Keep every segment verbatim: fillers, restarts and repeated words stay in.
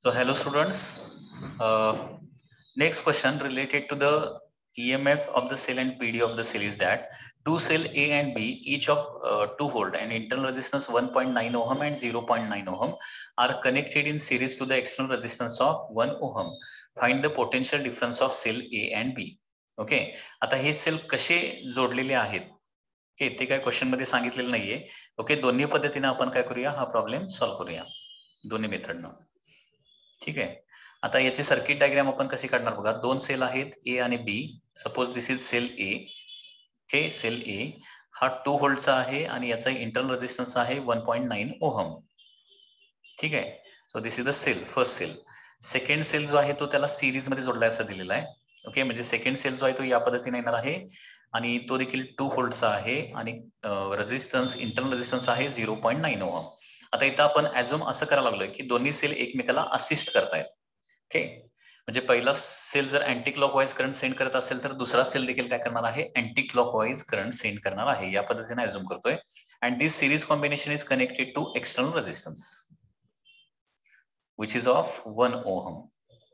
So hello students. Uh, next question related to the E M F of the cell and P D of the cell is that two cell A and B each of uh, two volt and internal resistance one point nine ohm and zero point nine ohm are connected in series to the external resistance of one ohm. Find the potential difference of cell A and B. Okay. आता हे sale कसे जोडलेले आहेत okay ते काय question मध्ये सांगितलेलं नाहीये. ओके दोन्ही पद्धतीने आपण काय करूया हा प्रॉब्लेम सॉल्व्ह करूया दोन्ही मेथडनं. ठीक आहे. आता याची सर्किट डायग्राम आपण कशी काढणार बघा. दोन सेल आहेत ए आणि B. Suppose this is cell A. Okay cell A हा टू व्होल्टचा आहे आणि याचा इंटरनल रेजिस्टन्स आहे वन पॉईंट नाईन ओहम. ठीक आहे. So this is the cell first cell. Second cell जो आहे तो त्याला सिरीज मध्ये जोडलाय असं दिलेला आहे. ओके म्हणजे सेकंड सेल जो आहे तो या पद्धतीने येणार आहे आणि तो देखील टू व्होल्टचा आहे आणि रेजिस्टन्स इंटरनल रेजिस्टन्स आहे झिरो पॉईंट नाईन ओहम. आता इथं आपण ऍझ्युम असं करायला लागलोय की दोन्ही सेल एकमेकाला असिस्ट करतायत. ओके म्हणजे पहिला सेल जर अँटी क्लॉकवाईज करंट सेंड करत असेल तर दुसरा सेल देखील काय करणार आहे अँटी क्लॉकवाईज करंट सेंड करणार आहे. या पद्धतीने ऍझ्युम करतोय. And this series combination is connected to external resistance which is of one ohm.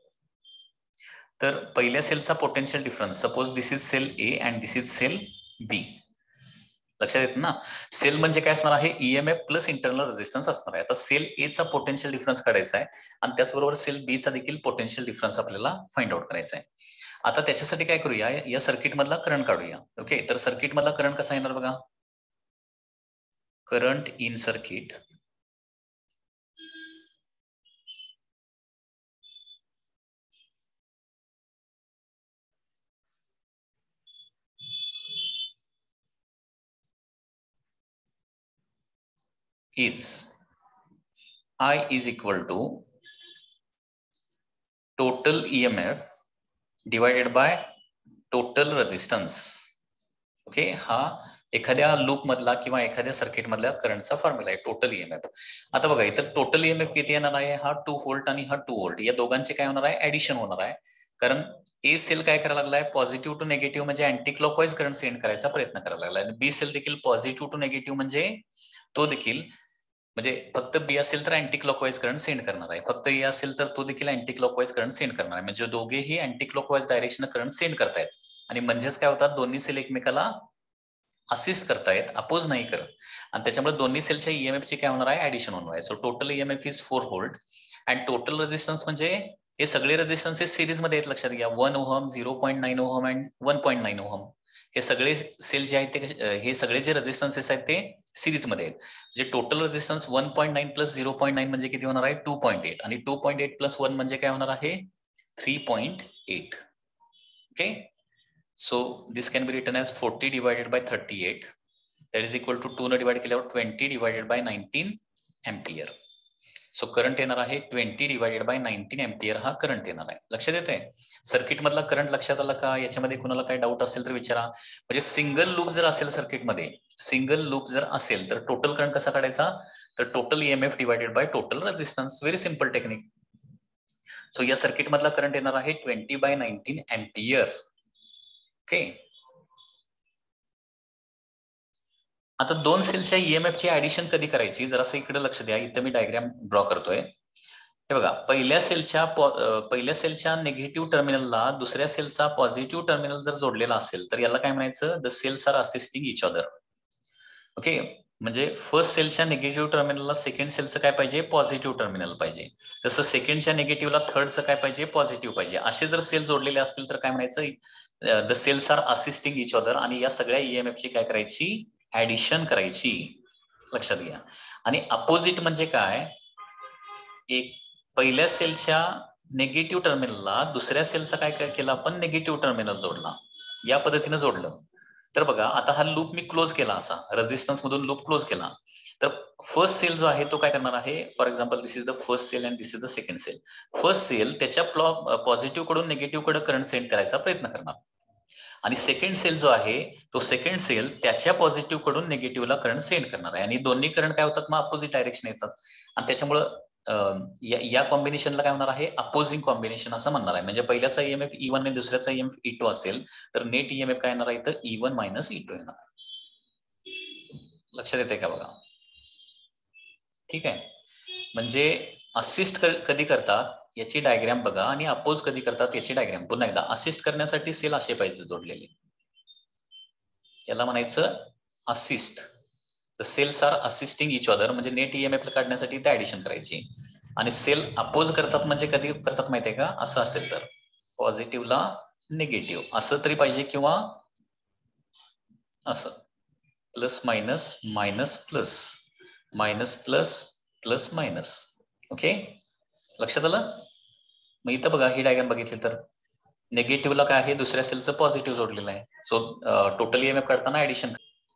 तर पहिल्या सेलचा potential difference suppose this is cell A and this is cell B. लक्षात येतं ना. सेल म्हणजे काय असणार आहे ईएमएफ प्लस इंटरनल रेजिस्टन्स असणार आहे. आता सेल ए चा पोटेन्शियल डिफरन्स काढायचा आहे आणि त्याचबरोबर सेल बी चा देखील पोटेन्शियल डिफरन्स आपल्याला फाइंड आउट करायचा आहे. आता त्याच्यासाठी काय करूया या सर्किट मधला करंट काढूया. ओके तर सर्किट मधला करंट कसा येणार बघा. Current in circuit is I is equal to total E M F divided by total resistance. Okay हा एखाद्या लूप मधला किंवा एखाद्या सर्किट मधल्या करंटचा फॉर्म्युला आहे टोटल ईएमएफ. आता बघा इथं टोटल ईएमएफ किती येणार आहे हा टू व्होल्ट आणि हा टू व्होल्ट या दोघांचे काय होणार आहे ऍडिशन होणार आहे. कारण ए सेल काय करायला लागलाय पॉझिटिव्ह टू नेगेटिव्ह म्हणजे अँटी क्लॉकवाईज करंट सेंड करायचा प्रयत्न करायला लागलाय आणि बी सेल देखील पॉझिटिव्ह टू नेगेटिव्ह म्हणजे तो देखील म्हणजे फक्त बी असेल तर अँटी क्लॉकवाईज करंट सेंड करणार आहे. फक्त ए असेल तर तो देखील अँटी क्लॉकवाईज करंट सेंड करणार आहे. म्हणजे दोघेही anticlockwise direction current send करतायत आणि म्हणजेच काय होतात दोन्ही सेल एकमेकाला असिस्ट करतायत अपोज नाही करत आणि त्याच्यामुळे दोन्ही सेलच्या ईएमएफ ची काय होणार आहे ऍडिशन होणार आहे. So total EMF is four volt and total resistance म्हणजे हे सगळे रेजिस्टन्स सिरीज मध्ये आहेत. लक्षात घ्या one ohm zero point nine ohm and one point nine ohm हे सगळे सेल जे आहेत ते हे सगळे जे रेजिस्टन्सेस आहेत ते सिरीज मध्ये आहेत. म्हणजे total resistance one point nine plus zero point nine म्हणजे किती होणार आहे टू पॉईंट एट आणि two point eight plus one म्हणजे काय होणार आहे three point eight. Okay so this can be written as forty divided by thirty eight that is equal to two ने डिवाइड केल्यावर twenty divided by nineteen ampere. So current येणार आहे twenty divided by nineteen ampere हा current येणार आहे. लक्षात येते circuit मधला करंट लक्षात आला का. याच्यामध्ये कुणाला काही डाऊट असेल तर विचारा. म्हणजे सिंगल लूप जर असेल सर्किटमध्ये सिंगल लूप जर असेल तर टोटल करंट कसा काढायचा तर total EMF divided by total resistance. Very simple technique. So या सर्किट मधला करंट येणार आहे twenty by nineteen ampere. Okay आता दोन सेलच्या ईएमएफ ची ऍडिशन कधी करायची जरासं इकडे लक्ष द्या. इथं मी डायग्राम ड्रॉ करतोय. हे बघा पहिल्या सेलच्या पहिल्या सेलच्या निगेटिव्ह टर्मिनलला दुसऱ्या सेलचा पॉझिटिव्ह टर्मिनल जर जोडलेला असेल तर याला काय म्हणायचं the cells are assisting each other. Okay म्हणजे फर्स्ट सेलच्या निगेटिव्ह टर्मिनलला सेकंड सेलचं काय पाहिजे पॉझिटिव्ह टर्मिनल पाहिजे. तसं सेकंडच्या निगेटिव्हला थर्डचं काय पाहिजे पॉझिटिव्ह पाहिजे. असे जर सेल जोडलेले असतील तर काय म्हणायचं the cells are assisting each other आणि या सगळ्या ईएमएफ ची काय करायची ऍडिशन करायची. लक्षात घ्या. आणि अपोजिट म्हणजे काय एक पहिल्या सेलच्या निगेटिव्ह टर्मिनलला दुसऱ्या सेलचा काय काय केला आपण निगेटिव्ह टर्मिनल जोडला. या पद्धतीने जोडलं तर बघा आता हा लूप मी क्लोज केला असा रेजिस्टन्स मधून लूप क्लोज केला तर फर्स्ट सेल जो आहे तो काय करणार आहे for example this is the first cell and this is the second cell. First cell त्याच्या पॉझिटिव्ह कडून निगेटिव्ह कडे करंट सेंड करायचा प्रयत्न करणार आणि सेकंड सेल जो आहे तो सेकंड सेल त्याच्या पॉझिटिव्ह कडून निगेटिव्हला करंट सेंड करणार आहे आणि दोन्ही करंट काय होतात मग अपोजिट डायरेक्शन येतात आणि त्याच्यामुळं या कॉम्बिनेशनला काय होणार आहे अपोजिंग कॉम्बिनेशन असं म्हणणार आहे. म्हणजे पहिल्याचा ईएमएफ ई वन आणि दुसऱ्याचा ईएमएफ ई टू असेल तर नेट ईएमएफ काय येणार आहे तर E one minus E two येणार. लक्षात येते का बघा. ठीक आहे म्हणजे असिस्ट कधी करतात याची डायग्राम बघा आणि अपोज कधी करतात याची डायग्राम पुन्हा एकदा. असिस्ट करण्यासाठी सेल असे पाहिजे जोडलेले, याला म्हणायचं assist. The cells are assisting each other, म्हणजे नेट ईएमएफ काढण्यासाठी ते ऍडिशन करायची. आणि सेल अपोज करतात म्हणजे कधी करतात माहितीये का, असं असेल तर पॉझिटिव्हला निगेटिव्ह असं तरी पाहिजे, किंवा असं plus minus minus plus minus plus plus minus. Okay, लक्षात आलं. मग इथं बघा ही डायग्राम बघितली तर निगेटिव्हला काय आहे, दुसऱ्या सेलचं पॉझिटिव्ह जोडलेलं आहे. सो टोटल ईएमएफ काढताना ऍडिशन.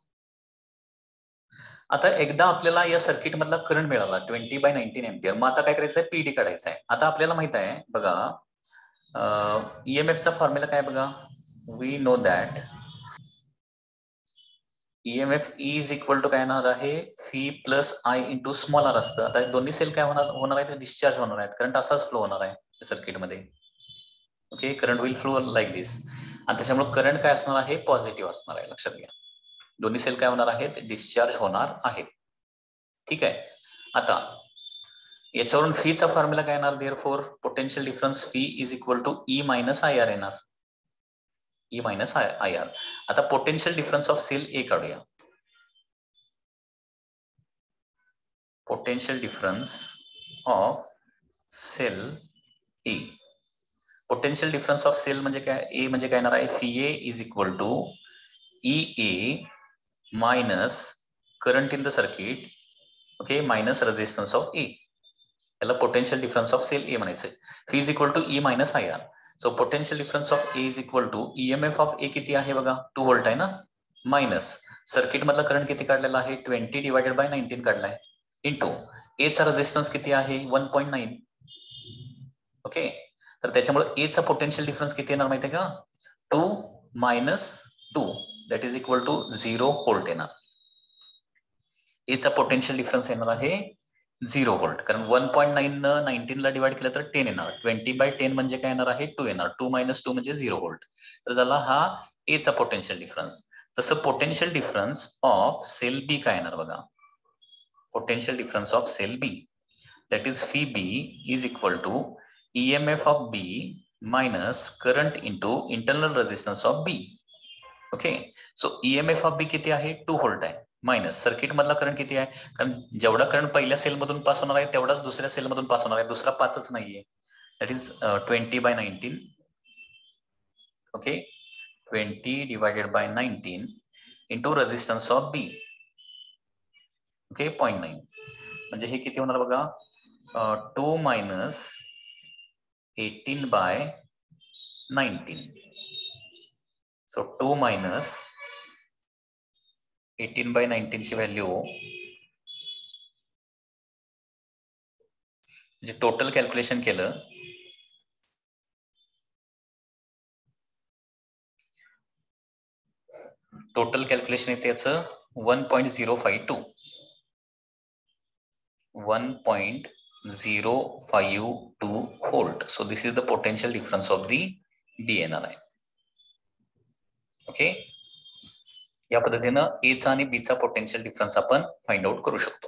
आता एकदा आपल्याला या सर्किट मधला करंट मिळाला ट्वेंटी बाय नाईन्टीन एम्पियर. मग आता काय करायचं आहे, पीडी काढायचा आहे. आता आपल्याला माहित आहे बघा ईएमएफचा फॉर्म्युला काय बघा, we know that EMF is equal to काय येणार आहे, V plus I into small r असतं. आता दोन्ही सेल काय होणार होणार आहेत, डिस्चार्ज होणार आहेत. करंट असाच फ्लो होणार आहे सर्किटमध्ये. Okay, current will flow like this. आणि त्याच्यामुळे करंट काय असणार आहे, पॉझिटिव्ह असणार आहे. लक्षात घ्या, दोन्ही सेल काय होणार आहेत, डिस्चार्ज होणार आहेत. ठीक आहे. आता याच्यावरून फीचा फॉर्म्युला काय येणार, therefore potential difference V is equal to E minus I R येणार. E minus I R. आता potential difference of cell A काढूया. Potential difference of cell A. Potential difference of cell म्हणजे काय, A म्हणजे काय येणार आहे, V A is equal to E A minus current in the circuit, okay, minus resistance of A. याला potential difference of cell A म्हणायचं. V is equal to E minus I R. So potential difference of A is equal to EMF of A किती आहे बघा, to volt आहे ना, minus circuit मधला current किती काढलेला आहे, ट्वेंटी डिवायडेड बाय नाईन्टीन काढलाय, इंटू एचा रेजिस्टन्स किती आहे, वन पॉईंट नाईन. ओके, तर त्याच्यामुळे एचा पोटेन्शियल डिफरन्स किती येणार माहिती आहे का, two minus two that is equal to zero volt येणार. एचा पोटेन्शियल डिफरन्स येणार आहे झिरो व्होल्ट, कारण वन पॉईंट नाईन न नाईन्टीन ला डिवाइड केलं तर टेन येणार. ट्वेंटी बाय टेन म्हणजे काय येणार आहे, टू येणार. टू मायनस टू म्हणजे झिरो व्होल्ट. तर झाला हा एचा पोटेन्शियल डिफरन्स. तसं potential difference of cell B काय येणार बघा, potential difference of cell B that is V B is equal to EMF of B minus current into internal resistance of B. Okay, so EMF of B किती आहे, two volt आहे, minus circuit मधला current किती आहे, कारण जेवढा current पहिल्या sale मधून पास होणार आहे तेवढाच दुसऱ्या सेल मधून पास होणार आहे, दुसरा पाथच नाहीये. That is twenty by nineteen. Okay, twenty divided by nineteen into resistance of B. Okay, point nine म्हणजे हे किती होणार बघा, two minus eighteen by nineteen. So two minus eighteen by nineteen ची व्हॅल्यू म्हणजे टोटल कॅल्क्युलेशन केलं total calculation येते याचं one point zero five two one point zero five two volt. So this is the potential difference of the B येणार आहे. Okay, या पद्धतीनं एचा आणि बीचा पोटेन्शियल डिफरन्स आपण फाइंड आउट करू शकतो.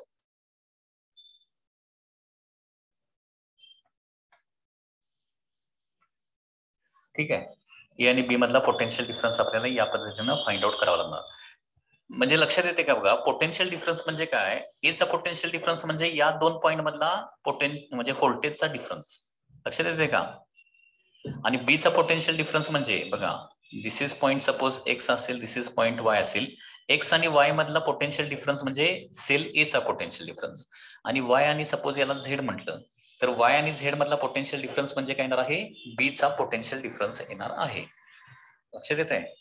ठीक आहे, ए आणि बी मधला पोटेन्शियल डिफरन्स आपल्याला या पद्धतीनं फाइंड आउट करावा लागणार. म्हणजे लक्षात येते का बघा, पोटेन्शियल डिफरन्स म्हणजे काय, एचा पोटेन्शियल डिफरन्स म्हणजे या दोन पॉईंट मधला पोटेन म्हणजे व्होल्टेजचा डिफरन्स. लक्षात येते का, आणि बीचा पोटेन्शियल डिफरन्स म्हणजे बघा, this is point suppose X असेल, दिस इज पॉईंट वाय असेल. एक्स आणि वाय मधला पोटेन्शियल डिफरन्स म्हणजे सेल एचा पोटेन्शियल डिफरन्स, आणि वाय आणि सपोज याला झेड म्हटलं तर वाय आणि झेड मधला पोटेन्शियल डिफरन्स म्हणजे काय येणार आहे, बीचा पोटेन्शियल डिफरन्स येणार आहे. लक्षात येत आहे,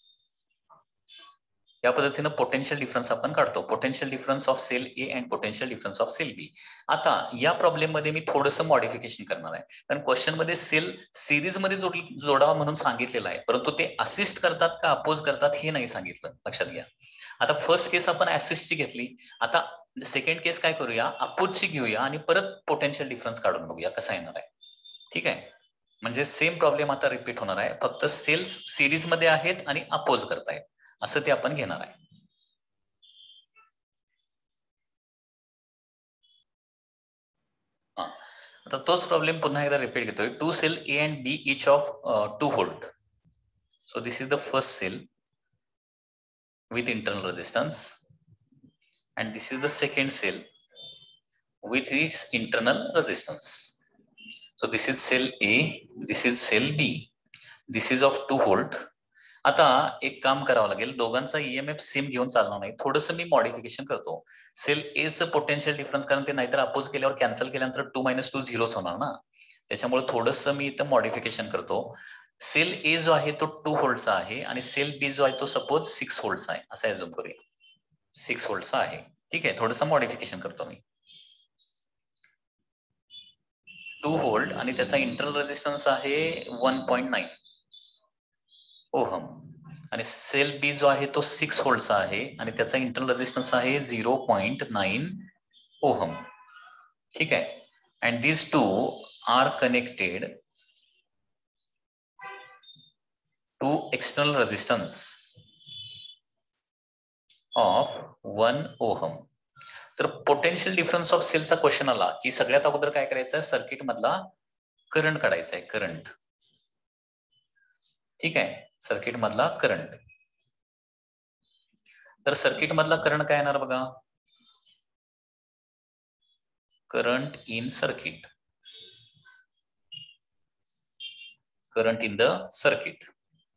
या पद्धतीनं पोटेन्शियल डिफरन्स आपण काढतो. Potential difference of cell A and potential difference of cell B. आता या प्रॉब्लेम मध्ये मी थोडंसं मॉडिफिकेशन करणार आहे, कारण क्वेश्चन मध्ये सेल सिरीज मध्ये जोडली जोडावा म्हणून सांगितलेलं आहे, परंतु ते असिस्ट करतात का अपोज करतात हे नाही सांगितलं. लक्षात घ्या, आता फर्स्ट केस आपण असिस्टची घेतली, आता सेकंड केस काय करूया, अपोजची घेऊया आणि परत पोटेन्शियल डिफरन्स काढून बघूया कसा येणार आहे. ठीक आहे, म्हणजे सेम प्रॉब्लेम आता रिपीट होणार आहे, फक्त सेल्स सिरीज मध्ये आहेत आणि अपोज करतायत असं ते आपण घेणार आहे. आता तोच प्रॉब्लेम पुन्हा एकदा रिपीट घेतोय. Two cell A and B each of two volt. So this is the first cell with internal resistance and this is the second cell with its internal resistance. So this is cell A, this is cell B, this is of two volt. आता एक काम करावं लागेल, दोघांचा EMF same घेऊन चालणार नाही, थोडंसं मी मॉडिफिकेशन करतो. सेल ए चं पोटेन्शियल डिफरन्स, कारण ते नाहीतर अपोज केल्यावर कॅन्सल केल्यानंतर टू मायनस टू झिरोच होणार ना, त्याच्यामुळे थोडंसं मी इथं मॉडिफिकेशन करतो. सेल ए जो आहे तो टू व्होल्टचा आहे आणि सेल बी जो आहे तो सपोज सिक्स व्होल्टचा आहे असं ऍझ्युम करूया. सिक्स व्होल्टचा आहे, ठीक आहे. थोडंसं मॉडिफिकेशन करतो मी. टू व्होल्ट आणि त्याचा इंटरनल रेजिस्टन्स आहे वन पॉईंट नाईन ओहम आणि सेल बी जो आहे तो सिक्स व्होल्टचा आहे आणि त्याचा इंटरनल रेजिस्टन्स आहे झिरो पॉईंट नाईन ओहम, ठीक आहे. And these two are connected to external resistance of one ohm. तर पोटेन्शियल डिफरन्स ऑफ सेलचा क्वेश्चन आला की सगळ्यात अगोदर काय करायचं आहे, सर्किट मधला करंट काढायचा आहे, करंट, ठीक आहे. सर्किट मधला करंट. तर सर्किट मधला करंट काय येणार बघा, current in circuit, current in the circuit.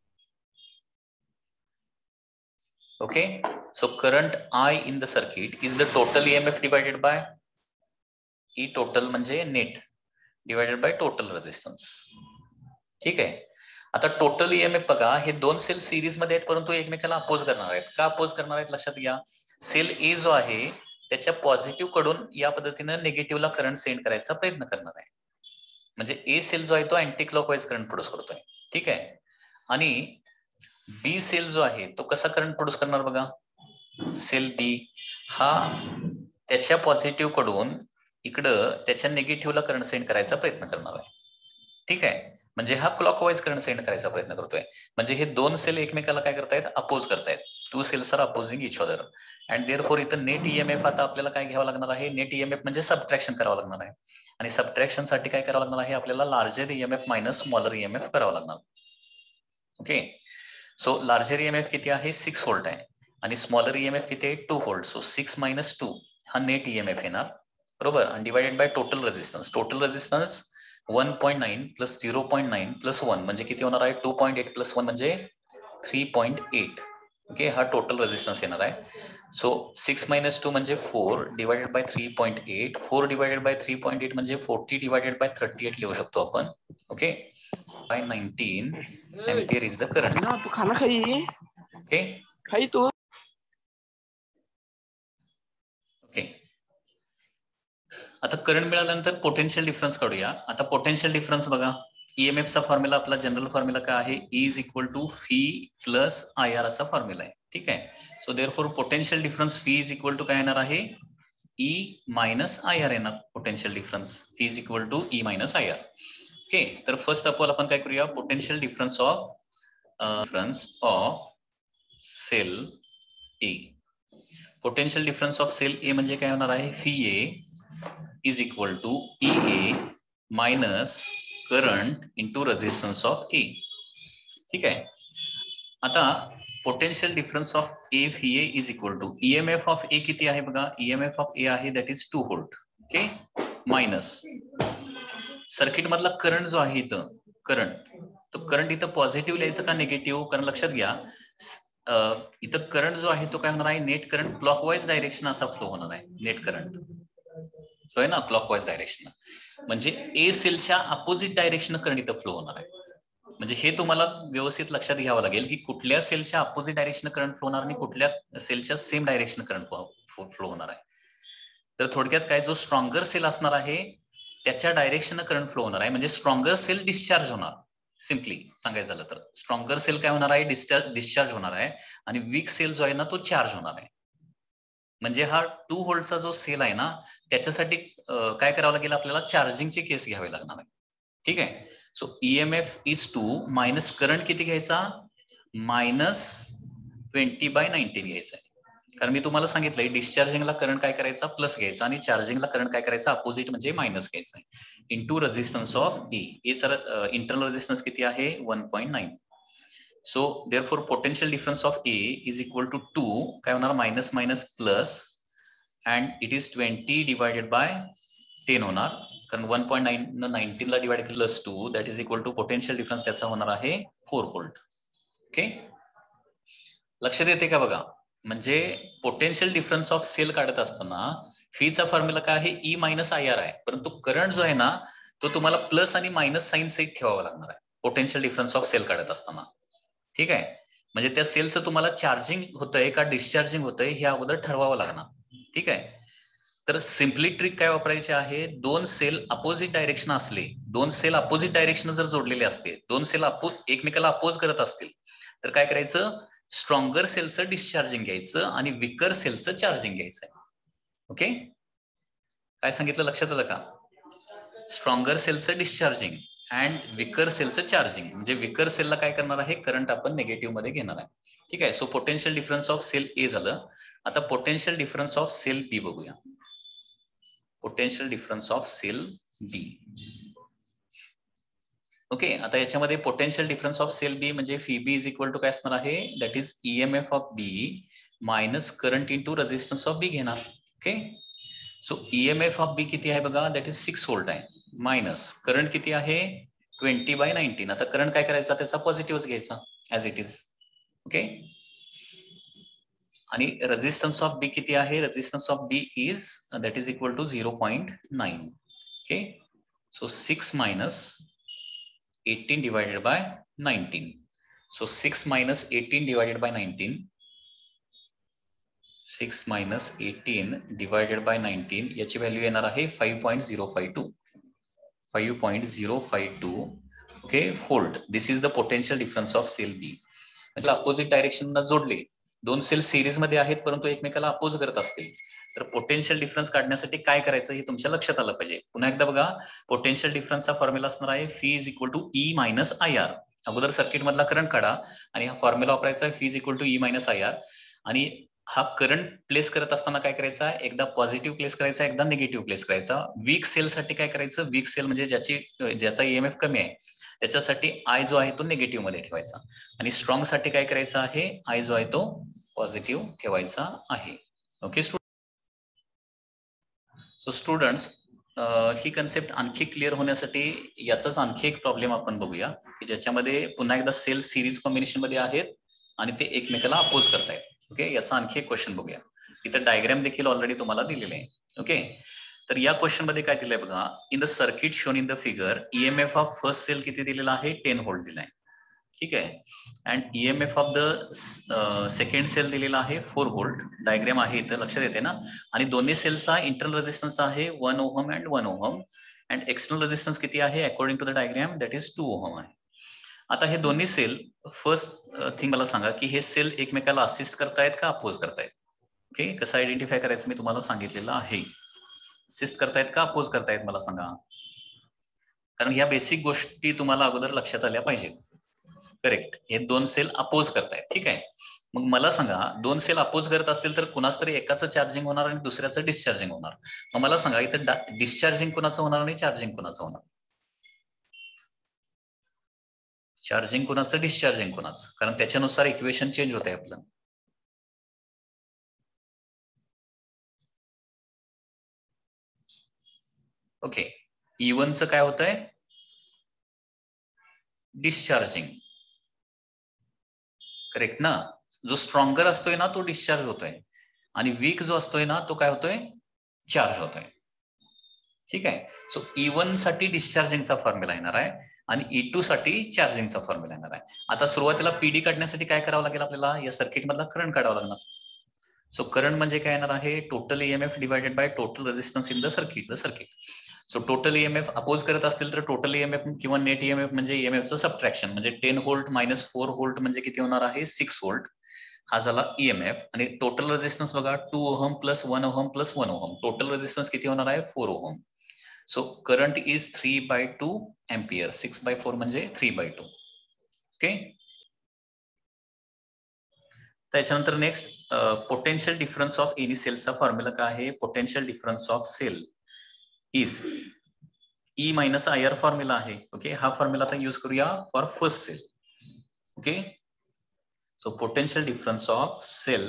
Okay, so current I in the circuit is the total E M F divided by E total म्हणजे net divided by total resistance, ठीक आहे. आता total E M F बघा, हे दोन sale series मध्ये आहेत परंतु एकमेकाला अपोज करणार आहेत. का अपोज करणार आहेत लक्षात घ्या. सेल ए जो आहे त्याच्या पॉझिटिव्ह कडून या पद्धतीनं निगेटिव्हला करंट सेंड करायचा प्रयत्न करणार आहे. म्हणजे ए सेल जो आहे तो अँटी क्लॉकवाईज करंट प्रोड्यूस करतोय, ठीक आहे. आणि बी सेल जो आहे तो कसा करंट प्रोड्यूस करणार बघा. सेल बी हा त्याच्या पॉझिटिव्ह कडून इकडं त्याच्या निगेटिव्हला करंट सेंड करायचा प्रयत्न करणार आहे, ठीक आहे. म्हणजे हा क्लॉकवाईज करंट सेंड करायचा प्रयत्न करतोय. म्हणजे हे दोन सेल एकमेकाला काय करतायत, अपोज करतायत. Two cells are opposing each other and therefore इथं नेट ईएमएफ आता आपल्याला काय घ्यावं लागणार आहे, नेट ईएमएफ म्हणजे सबट्रॅक्शन करावं लागणार आहे. आणि सबट्रॅक्शन साठी काय करावं लागणार आहे, आपल्याला larger EMF minus smaller EMF करावं लागणार. ओके, सो लार्जर ईएमएफ किती आहे, सिक्स व्होल्ट आहे आणि स्मॉलर ईएमएफ किती आहे, two volt. So six minus two हा नेट ईएमएफ येणार, बरोबर. आणि divided by total resistance, total resistance one point nine plus zero point nine plus one म्हणजे किती होणार आहे, two point eight plus one म्हणजे थ्री पॉईंट एट. ओके, हा टोटल रेजिस्टन्स येणार आहे. सो सिक्स मायनस टू म्हणजे four divided by three point eight, four divided by three point eight म्हणजे forty divided by thirty eight लिहू शकतो आपण. Okay, by nineteen ampere is the current. तू खाना खाई, ओके खाई तू. ओके, आता करंट मिळाल्यानंतर पोटेन्शियल डिफरन्स काढूया. आता पोटेन्शियल डिफरन्स बघा, ईएमएफ चा फॉर्म्युला आपला जनरल फॉर्म्युला काय आहे, E is equal to V plus I R असा फॉर्म्युला आहे, ठीक आहे. So therefore potential difference V is equal to काय येणार आहे, ई मायनस आय आर येणार. Potential difference V is equal to E minus I R. Okay, तर first of all आपण काय करूया, potential difference of difference of cell A. Potential difference of cell A म्हणजे काय होणार आहे, V A is equal to E A minus current into resistance of A, ठीक आहे. आता potential difference of A V A is equal to EMF of A किती आहे बघा, ईएमएफ ऑफ ए आहे that is two volt. Okay, minus circuit मधला current जो आहे इथं, करंट, तो करंट इथं पॉझिटिव्ह लिहायचं का निगेटिव्ह, कारण लक्षात घ्या इथं करंट जो आहे तो काय होणार आहे, नेट करंट क्लॉकवाईज डायरेक्शन असा फ्लो होणार आहे. नेट करंट फ्लो आहे ना क्लॉकवाईज डायरेक्शन, म्हणजे ए सेलच्या अपोजिट डायरेक्शन करंट इथं फ्लो होणार आहे. म्हणजे हे तुम्हाला व्यवस्थित लक्षात घ्यावं लागेल की कुठल्या सेलच्या अपोजिट डायरेक्शन करंट फ्लो होणार आणि कुठल्या सेलच्या सेम डायरेक्शन करंट फ्लो होणार आहे. तर थोडक्यात काय, जो स्ट्रॉंगर सेल असणार आहे त्याच्या डायरेक्शन करंट फ्लो होणार आहे, म्हणजे स्ट्रॉंगर सेल डिस्चार्ज होणार. सिम्पली सांगायचं झालं तर स्ट्रॉंगर सेल काय होणार आहे, डिस्चार्ज डिस्चार्ज होणार आहे आणि वीक सेल जो आहे ना तो चार्ज होणार आहे. म्हणजे हा टू व्होल्टचा जो सेल आहे ना त्याच्यासाठी काय करावं लागेल, आपल्याला चार्जिंगचे केस घ्यावे लागणार आहे, ठीक आहे. So EMF is two minus current किती घ्यायचा, मायनस ट्वेंटी बाय नाईन्टीन घ्यायचा आहे. कारण मी तुम्हाला सांगितलंय डिस्चार्जिंगला करंट काय करायचा प्लस घ्यायचा आणि चार्जिंगला करंट काय करायचा अपोजिट म्हणजे मायनस घ्यायचा इंटू रेझिस्टन्स ऑफ ई. एचा इंटरनल रेझिस्टन्स किती आहे one point nine. So therefore potential difference of A is equal to two काय होणार minus minus plus and it is twenty divided by ten होणार कारण one point nine nineteen ला divide केलं plus two that is equal to potential difference त्याचा होणार आहे four volt. Okay लक्षात येते का बघा. म्हणजे पोटेन्शियल डिफरन्स ऑफ सेल काढत असताना फीचा फॉर्म्युला काय आहे ई मायनस आय आर आहे परंतु करंट जो आहे ना तो तुम्हाला प्लस आणि मायनस साइन सेट ठेवावा लागणार आहे पोटेन्शियल डिफरन्स ऑफ सेल काढत असताना. ठीक आहे म्हणजे त्या सेलचं तुम्हाला चार्जिंग होतंय का डिस्चार्जिंग होतंय हे अगोदर ठरवावं लागणार. ठीक आहे तर सिम्पली ट्रिक काय वापरायची आहे दोन सेल अपोजिट डायरेक्शन असले दोन सेल अपोजिट डायरेक्शन जर जोडलेले असते दोन सेल अपो एकमेकाला अपोज करत असतील तर काय करायचं स्ट्रॉंगर सेलचं डिस्चार्जिंग घ्यायचं आणि विकर सेलचं चार्जिंग घ्यायचं. ओके काय सांगितलं लक्षात आलं का. स्ट्रॉंगर सेलचं डिस्चार्जिंग अँड विकर सेलचं चार्जिंग म्हणजे विकर सेलला काय करणार आहे करंट आपण निगेटिव्ह मध्ये घेणार आहे. ठीक आहे so potential difference of cell A झालं. आता potential difference of cell B बघूया. Potential difference of cell B. Okay आता याच्यामध्ये potential difference of cell B म्हणजे phi B is equal to काय असणार आहे that is EMF of B minus current into resistance of B घेणार. Okay so EMF of B किती आहे बघा दॅट इज सिक्स व्होल्ट आहे मायनस करंट किती आहे ट्वेंटी बाय नाईन्टीन. आता करंट काय करायचा त्याचा पॉझिटिव्ह घ्यायचा ऍज इट इज. ओके आणि रेझिस्टन्स ऑफ बी किती आहे resistance of B is that is equal to zero point nine. Okay so six minus eighteen divided by nineteen. So six minus eighteen divided by nineteen. six minus eighteen divided by nineteen याची value येणार आहे five point zero five two. five point zero five two. Okay, volt. This is the potential difference of cell B. म्हणजे opposite डायरेक्शनला जोडले दोन sale series मध्ये आहेत परंतु एकमेकाला अपोज करत असतील तर पोटेन्शियल डिफरन्स काढण्यासाठी काय करायचं हे तुमच्या लक्षात आलं पाहिजे. पुन्हा एकदा बघा पोटेन्शियल डिफरन्सचा फॉर्म्युला असणार आहे phi is equal to E minus I R. अगोदर सर्किट मधला करंट काढा आणि हा फॉर्म्युला वापरायचा आहे phi is equal to E minus I R आणि हा करंट प्लेस करत असताना काय करायचा एकदा पॉझिटिव्ह प्लेस करायचा एकदा निगेटिव्ह प्लेस करायचा. वीक सेलसाठी काय करायचं वीक सेल म्हणजे ज्याची ज्याचा ईएमएफ कमी आहे त्याच्यासाठी आय जो आहे तो निगेटिव्ह मध्ये ठेवायचा आणि स्ट्रॉंग साठी काय करायचं आहे आय जो आहे तो पॉझिटिव्ह ठेवायचा आहे. ओके सो स्टुडंट्स ही कन्सेप्ट आणखी क्लिअर होण्यासाठी याचाच आणखी एक प्रॉब्लेम आपण बघूया की ज्याच्यामध्ये पुन्हा एकदा सेल सिरीज कॉम्बिनेशन मध्ये आहेत आणि ते एकमेकाला अपोज करतायत. ओके याचा आणखी एक क्वेश्चन बघूया. इथं डायग्राम देखील ऑलरेडी तुम्हाला दिलेले आहे. ओके तर या क्वेश्चन मध्ये काय दिलंय बघा in the circuit shown in the figure EMF of first cell किती दिलेला आहे टेन व्होल्ट दिलाय. ठीक आहे and EMF of the second cell दिलेला आहे फोर व्होल्ट. डायग्राम आहे इथं लक्षात येते ना आणि दोन्ही सेलचा इंटरनल रेझिस्टन्स आहे one ohm and one ohm and external resistance किती आहे according to the diagram that is two ohm आहे. आता हे दोन्ही सेल फर्स्ट थिंग मला सांगा की हे सेल एकमेकाला असिस्ट करतायत का अपोज करतायत. ओके कसं आयडेंटिफाय करायचं मी तुम्हाला सांगितलेलं आहे. असिस्ट करतायत का अपोज करतायत मला सांगा कारण ह्या बेसिक गोष्टी तुम्हाला अगोदर लक्षात आल्या पाहिजेत. करेक्ट हे दोन सेल अपोज करतायत. ठीक आहे मग मला सांगा दोन सेल अपोज करत असतील तर कुणाच तरी एकाचं चार्जिंग होणार आणि दुसऱ्याचं डिस्चार्जिंग होणार. मग मला सांगा इथं डिस्चार्जिंग कुणाचं होणार आणि चार्जिंग कुणाचं होणार. चार्जिंग कुणाचं डिस्चार्जिंग कुणाचं कारण त्याच्यानुसार इक्वेशन चेंज होत आहे आपलं. ओके ई वनचं काय होत आहे डिस्चार्जिंग. करेक्ट ना जो स्ट्रॉंगर असतोय ना तो डिस्चार्ज होतोय आणि वीक जो असतोय ना तो काय होतोय चार्ज होतोय. ठीक आहे सो ई वन साठी डिस्चार्जिंगचा फॉर्म्युला येणार आहे आणि ई टू साठी चार्जिंगचा फॉर्म्युला येणार आहे. आता सुरुवातीला पीडी काढण्यासाठी काय करावं लागेल आपल्याला या सर्किट मधला करंट काढावा लागणार. सो करंट म्हणजे काय येणार आहे total EMF divided by total resistance in the circuit the circuit. So total EMF oppose करत असतील तर टोटल ईएमएफ किंवा नेट ईएमएफ म्हणजे ईएमएफचं सबट्रॅक्शन म्हणजे ten volt minus four volt म्हणजे किती होणार आहे सिक्स व्होल्ट. हा झाला ईएमएफ आणि टोटल रेझिस्टन्स बघा two ohm plus one ohm plus one ohm total resistance किती होणार आहे four ohm. So current is three by two ampere. Six by four म्हणजे थ्री बाय टू. ओके त्याच्यानंतर next potential difference of any सेलचा formula काय आहे? Potential difference of cell is E minus I R formula आहे. Okay, हा formula आता use करूया for first cell. Okay, so potential difference of cell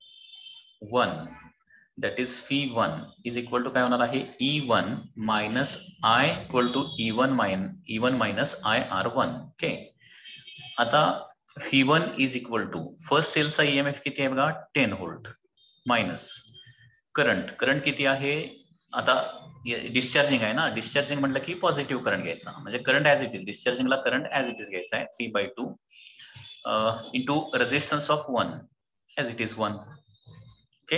one that is phi one is equal to काय होणार आहे? E one minus I equal to E one minus E one minus I R one. Okay, आता phi one is equal to first सेलचा E M F किती आहे बघा? Ten volt minus current. Current किती आहे? आता डिस्चार्जिंग आहे ना, डिस्चार्जिंग म्हटलं की पॉझिटिव्ह करंट घ्यायचा, म्हणजे करंट ॲज इट इज, डिस्चार्जिंगला करंट ॲज इट इज घ्यायचा आहे, three by two into resistance of one as it is one. Okay,